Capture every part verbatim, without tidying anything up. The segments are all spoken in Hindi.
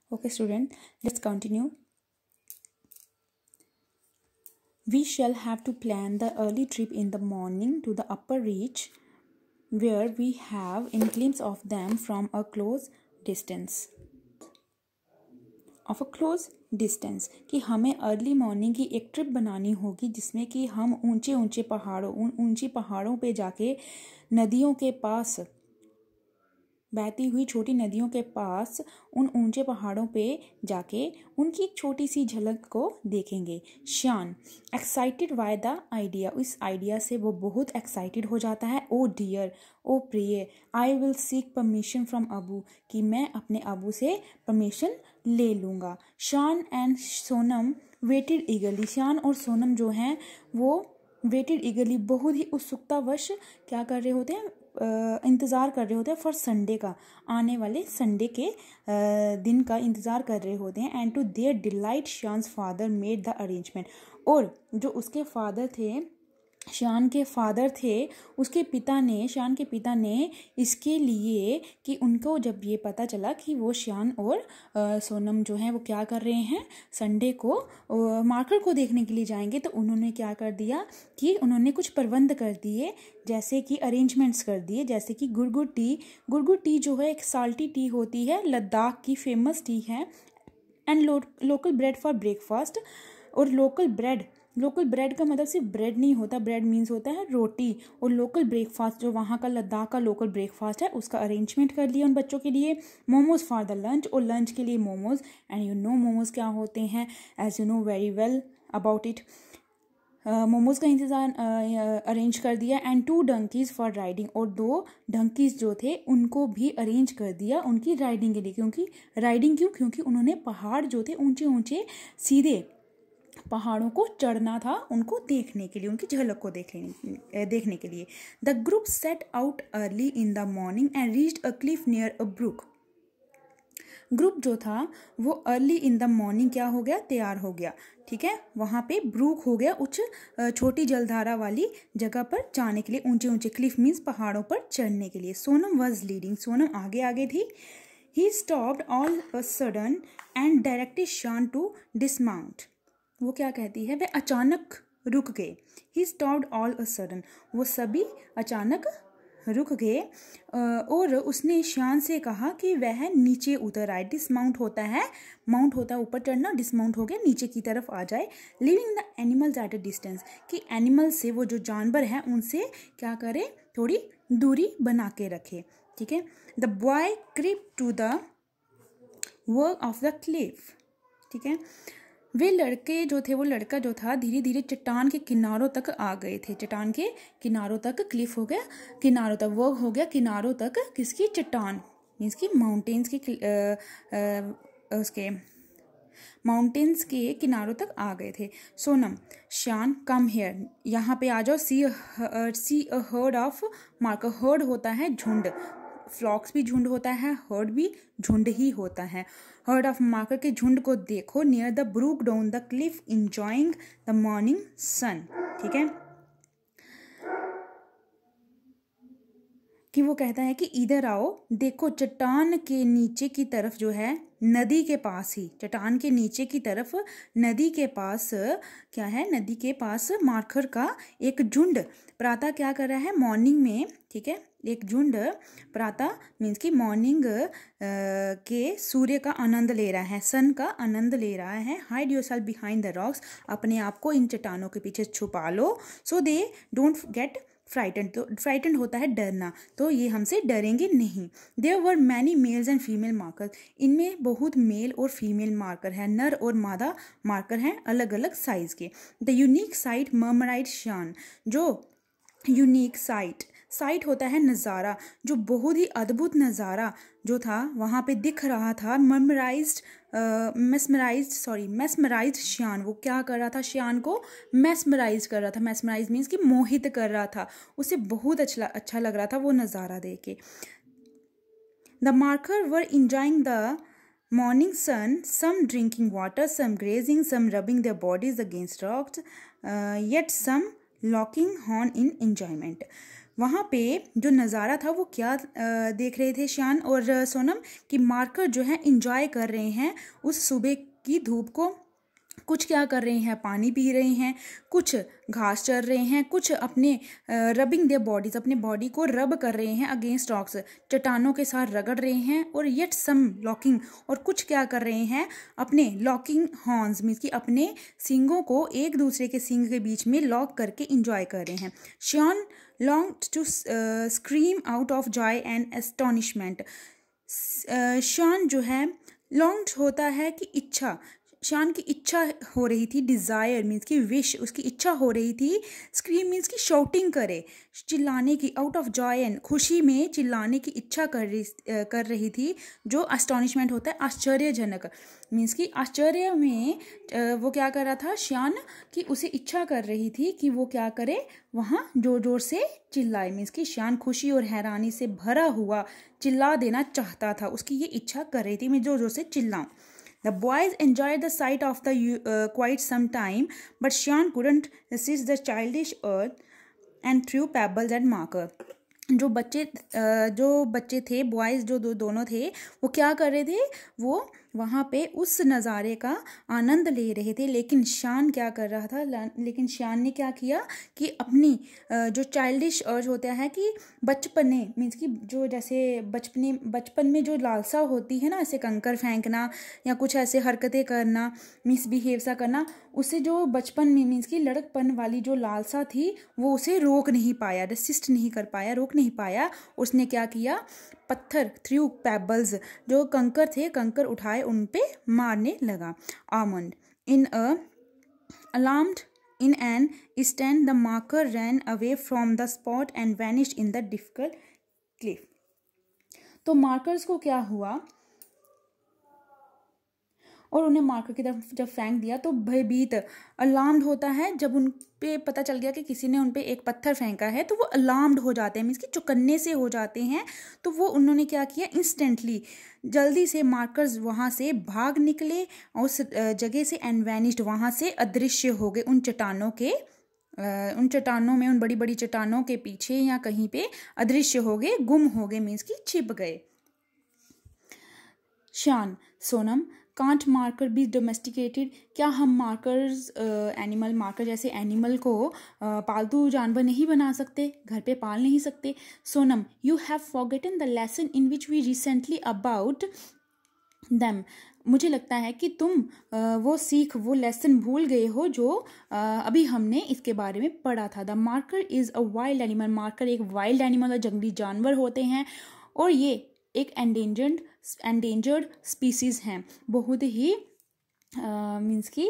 Okay, student, let's continue. We shall have to plan the early trip in the morning to the upper reach, where we have a glimpse of them from a close distance. Of a close distance कि हमें अर्ली मॉर्निंग की एक ट्रिप बनानी होगी जिसमें कि हम ऊंचे ऊंचे पहाड़ों उन ऊंची पहाड़ों पे जाके नदियों के पास बहती हुई छोटी नदियों के पास उन ऊंचे पहाड़ों पे जाके उनकी एक छोटी सी झलक को देखेंगे. Shan excited by the idea, इस आइडिया से वो बहुत एक्साइटेड हो जाता है. ओ डियर, ओ प्रिय, I will seek permission from अबू, कि मैं अपने अबू से परमिशन ले लूँगा. शान एंड सोनम वेटेड ईगरली, शान और सोनम जो हैं वो वेटेड ईगरली बहुत ही उत्सुकतावश क्या कर रहे होते हैं, इंतज़ार कर रहे होते हैं फॉर संडे का, आने वाले संडे के दिन का इंतज़ार कर रहे होते हैं. And to their delight Shan's father made the arrangement, और जो उसके फादर थे, शान के फादर थे, उसके पिता ने, शान के पिता ने इसके लिए कि उनको जब ये पता चला कि वो शान और आ, सोनम जो हैं वो क्या कर रहे हैं, संडे को आ, मार्कर को देखने के लिए जाएंगे, तो उन्होंने क्या कर दिया कि उन्होंने कुछ प्रबंध कर दिए, जैसे कि अरेंजमेंट्स कर दिए, जैसे कि गुड़गुड़ टी. गुड़गुड़ टी जो है एक साल्टी टी होती है, लद्दाख की फेमस टी है. And lo, local bread for breakfast, और लोकल ब्रेड, लोकल ब्रेड का मतलब सिर्फ ब्रेड नहीं होता, ब्रेड मीन्स होता है रोटी. और लोकल ब्रेकफास्ट जो वहाँ का लद्दाख का लोकल ब्रेकफास्ट है उसका अरेंजमेंट कर लिया उन बच्चों के लिए. मोमोज फॉर द लंच, और लंच के लिए momos. And you know momos क्या होते हैं, as you know very well about it. Momos का इंतज़ार अरेंज कर दिया. And two donkeys for riding, और दो डंकीज़ जो थे उनको भी अरेंज कर दिया उनकी राइडिंग के लिए. क्योंकि राइडिंग क्यों, क्योंकि उन्होंने पहाड़ जो थे ऊंचे ऊंचे सीधे पहाड़ों को चढ़ना था उनको देखने के लिए, उनकी झलक को देखने देखने के लिए. The group set out early in the morning and reached a cliff near a brook. Group जो था वो अर्ली इन द मॉर्निंग क्या हो गया, तैयार हो गया. ठीक है, वहाँ पे ब्रूक हो गया, उच्च छोटी जलधारा वाली जगह पर जाने के लिए, ऊंचे ऊंचे क्लिफ मीन्स पहाड़ों पर चढ़ने के लिए. सोनम वॉज लीडिंग, सोनम आगे आगे थी. He stopped all a sudden and directed Shan to dismount. वो क्या कहती है, वे अचानक रुक गए. He stopped all a sudden, वो सभी अचानक रुक गए, और उसने शान से कहा कि वह नीचे उतर आए. डिसमाउंट होता है, माउंट होता है ऊपर चढ़ना, डिसमाउंट हो गया नीचे की तरफ आ जाए. Living the animals at a distance, कि एनिमल से, वो जो जानवर हैं उनसे क्या करे, थोड़ी दूरी बना के रखे. ठीक है. The boy creep to the work of the cliff. ठीक है, वे लड़के जो थे, वो लड़का जो था धीरे धीरे चट्टान के किनारों तक आ गए थे. चट्टान के किनारों तक, क्लिफ हो गया किनारों तक, वर्क हो गया किनारों तक, किसकी, चट्टान मीन्स की माउंटेन्स की, आ, आ, उसके माउंटेन्स के किनारों तक आ गए थे. सोनम, शान, कम हेयर, यहाँ पे आ जाओ. See see a herd of markhor, herd होता है झुंड, फ्लॉक्स भी झुंड होता है, हर्ड भी झुंड ही होता है. हर्ड ऑफ मार्कर के झुंड को देखो. Near the brook down the cliff enjoying the morning sun. ठीक है, कि वो कहता है कि इधर आओ, देखो चट्टान के नीचे की तरफ जो है, नदी के पास ही, चट्टान के नीचे की तरफ नदी के पास क्या है, नदी के पास मार्कर का एक झुंड प्रातः क्या कर रहा है, मॉर्निंग में. ठीक है, एक झुंड प्रातः मीन्स की मॉर्निंग के सूर्य का आनंद ले रहा है, सन का आनंद ले रहा है. Hide yourself behind the rocks, अपने आप को इन चट्टानों के पीछे छुपा लो. So they don't get frightened, तो फ्राइटेंड होता है डरना, तो ये हमसे डरेंगे नहीं. There were many males and female markhor, इनमें बहुत मेल और फीमेल मार्कर है, नर और मादा मार्कर हैं अलग अलग साइज के. द यूनिक साइट मर्मराइड शान, जो यूनिक साइट, साइट होता है नज़ारा, जो बहुत ही अद्भुत नज़ारा जो था वहाँ पे दिख रहा था. मर्मराइज्ड मेस्मराइज्ड सॉरी मेस्मराइज्ड शान, वो क्या कर रहा था, शान को मेस्मराइज कर रहा था. मेस्मराइज मीन्स कि मोहित कर रहा था, उसे बहुत अच्छा अच्छा लग रहा था वो नज़ारा देख के. The markhor were enjoying the morning sun, some drinking water, some grazing, some rubbing their bodies against rocks, yet some locking horn in enjoyment. वहाँ पे जो नज़ारा था वो क्या देख रहे थे श्यान और सोनम कि मार्कर जो है इंजॉय कर रहे हैं उस सुबह की धूप को। कुछ क्या कर रहे हैं, पानी पी रहे हैं, कुछ घास चर रहे हैं, कुछ अपने रबिंग देयर बॉडीज, अपने बॉडी को रब कर रहे हैं अगेंस्ट रॉक्स, चट्टानों के साथ रगड़ रहे हैं। और येट सम लॉकिंग, और कुछ क्या कर रहे हैं, अपने लॉकिंग हॉर्न्स मीन्स कि अपने सींगों को एक दूसरे के सींग के बीच में लॉक करके इंजॉय कर रहे हैं। श्यान longed to uh, scream out of joy and astonishment. श्यान जो है longed होता है कि इच्छा, श्यान की इच्छा हो रही थी, डिज़ायर मीन्स की विश, उसकी इच्छा हो रही थी। स्क्रीम मीन्स की शाउटिंग करे, चिल्लाने की, आउट ऑफ जॉय एंड खुशी में चिल्लाने की इच्छा कर रही कर रही थी। जो अस्टॉनिशमेंट होता है आश्चर्यजनक, मीन्स की आश्चर्य में वो क्या कर रहा था श्यान कि उसे इच्छा कर रही थी कि वो क्या करे, वहाँ जोर जोर से चिल्लाए। मीन्स की श्यान खुशी और हैरानी से भरा हुआ चिल्ला देना चाहता था, उसकी ये इच्छा कर रही थी मैं जोर जोर से चिल्लाऊं। The boys enjoyed the sight of the uh, quite some time, but Shan couldn't resist the childish urge and threw pebbles at Markhor. जो बच्चे जो बच्चे थे, बॉयज़ जो दो दोनों थे, वो क्या कर रहे थे, वो वहाँ पे उस नज़ारे का आनंद ले रहे थे। लेकिन शान क्या कर रहा था, लेकिन शान ने क्या किया कि अपनी जो चाइल्डिश अर्ज होता है कि बचपने मीन्स कि जो जैसे बचपने बचपन में जो लालसा होती है ना, ऐसे कंकर फेंकना या कुछ ऐसे हरकतें करना, मिसबिहेव सा करना, उसे जो बचपन में मीन्स कि लड़कपन वाली जो लालसा थी वो उसे रोक नहीं पाया, रेसिस्ट नहीं कर पाया, रोक नहीं पाया। उसने क्या किया, पत्थर, थ्रू पेबल्स, जो कंकर थे, कंकर उठाए उन पे मारने लगा। Alarmed in a alarmed in an instant the markhor ran away from the spot and vanished in the difficult cliff. तो मार्कर्स को क्या हुआ, और उन्हें मार्कर की तरफ जब फेंक दिया तो भयभीत, अलार्म्ड होता है जब उन पे पता चल गया कि किसी ने उन पे एक पत्थर फेंका है, तो वो अलार्म्ड हो जाते हैं, मीन्स कि चौकन्ने से हो जाते हैं। तो वो उन्होंने क्या किया, इंस्टेंटली जल्दी से मार्कर्स वहाँ से भाग निकले उस जगह से, एंड वैनिश्ड, वहाँ से अदृश्य हो गए उन चट्टानों के उन चट्टानों में, उन बड़ी बड़ी चट्टानों के पीछे या कहीं पे अदृश्य हो गए, गुम हो गए, मीन्स कि छिप गए। Shan, Sonam, can't markhor be domesticated, क्या हम मार्कर्स एनिमल मार्कर जैसे एनिमल को uh, पालतू जानवर नहीं बना सकते, घर पे पाल नहीं सकते? Sonam, you have forgotten the lesson in which we recently about them, मुझे लगता है कि तुम uh, वो सीख, वो लेसन भूल गए हो जो uh, अभी हमने इसके बारे में पढ़ा था। The markhor is a wild animal, markhor एक वाइल्ड एनिमल और जंगली जानवर होते हैं, और ये एक एंडेंजर्ड एंडेंजर्ड स्पीसीज़ हैं, बहुत ही मीन्स की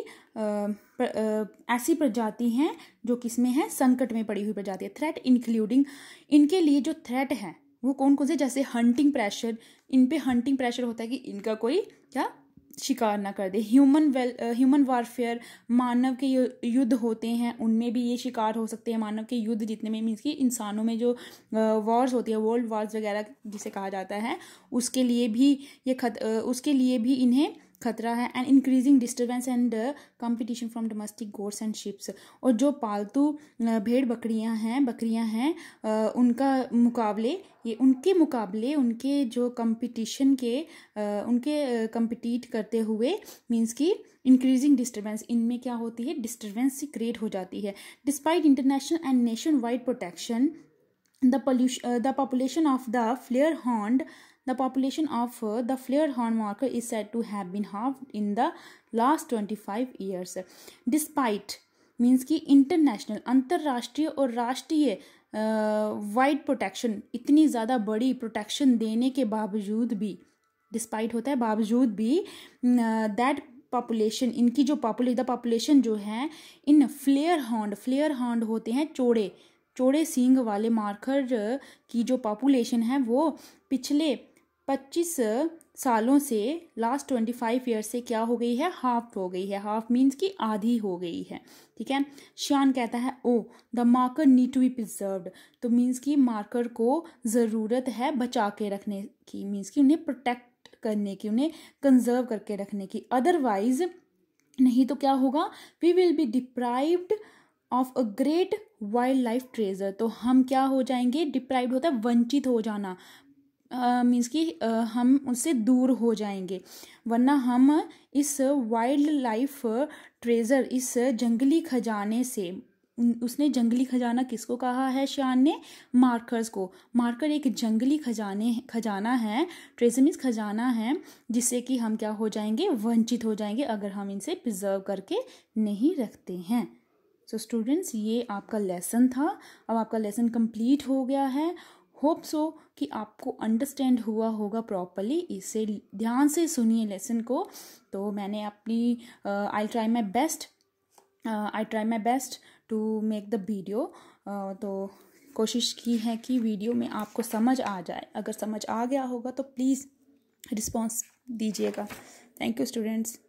ऐसी प्रजाति हैं जो किसमें है, संकट में पड़ी हुई प्रजाति है। थ्रेट इंक्लूडिंग, इनके लिए जो थ्रेट है वो कौन कौन से, जैसे हंटिंग प्रेशर, इन पे हंटिंग प्रेशर होता है कि इनका कोई क्या शिकार ना कर दे। ह्यूमन वेल ह्यूमन वारफेयर, मानव के युद्ध होते हैं, उनमें भी ये शिकार हो सकते हैं। मानव के युद्ध जितने में मीन्स कि इंसानों में जो वॉर्स होती है, वर्ल्ड वॉर्स वगैरह जिसे कहा जाता है, उसके लिए भी ये खत उसके लिए भी इन्हें खतरा है। And increasing disturbance and competition from domestic goats and ships, और जो पालतू भेड़ बकरियां हैं बकरियां हैं उनका मुकाबले ये उनके मुकाबले उनके जो कंपटीशन के उनके कंपीट करते हुए मीन्स की इंक्रीजिंग डिस्टर्बेंस, इनमें क्या होती है, डिस्टर्बेंस क्रिएट हो जाती है। Despite international and nationwide protection the pollution the population of the flare horned The population of uh, the flare horn marker is said to have been halved in the last twenty-five years. Despite means कि इंटरनेशनल, अंतरराष्ट्रीय और राष्ट्रीय वाइड प्रोटेक्शन, इतनी ज़्यादा बड़ी प्रोटेक्शन देने के बावजूद भी, डिस्पाइट होता है बावजूद भी, दैट पॉपुलेशन, इनकी जो पॉपुले द पॉपुलेशन जो है इन फ्लेयर हॉर्न, फ्लेयर हॉर्न होते हैं चौड़े चौड़े सींग वाले मार्कर की जो पॉपुलेशन है वो पिछले पच्चीस सालों से, लास्ट ट्वेंटी फाइव ईयर्स से क्या हो गई है, हाफ हो गई है। हाफ मीन्स की आधी हो गई है, ठीक है। शान कहता है oh the markhor need to be preserved, तो मीन्स की मार्कर को ज़रूरत है बचा के रखने की, मीन्स की उन्हें प्रोटेक्ट करने की, उन्हें कंजर्व करके रखने की। अदरवाइज नहीं तो क्या होगा, we will be deprived of a great wildlife treasure, तो हम क्या हो जाएंगे, डिप्राइव्ड होता है वंचित हो जाना, मीन्स कि हम उससे दूर हो जाएंगे, वरना हम इस वाइल्ड लाइफ ट्रेजर, इस जंगली खजाने से, उसने जंगली खजाना किसको कहा है शान ने, मार्कर्स को। मार्कर एक जंगली खजाने खजाना है, ट्रेजर मीन्स खजाना है, जिससे कि हम क्या हो जाएंगे, वंचित हो जाएंगे अगर हम इनसे प्रिजर्व करके नहीं रखते हैं। सो स्टूडेंट्स, ये आपका लेसन था। अब आपका लेसन कंप्लीट हो गया है। होप सो कि आपको अंडरस्टैंड हुआ होगा प्रॉपरली। इसे ध्यान से सुनिए लेसन को। तो मैंने अपनी I try my best I try my best to make the video. तो कोशिश की है कि वीडियो में आपको समझ आ जाए। अगर समझ आ गया होगा तो प्लीज़ रिस्पॉन्स दीजिएगा। Thank you students.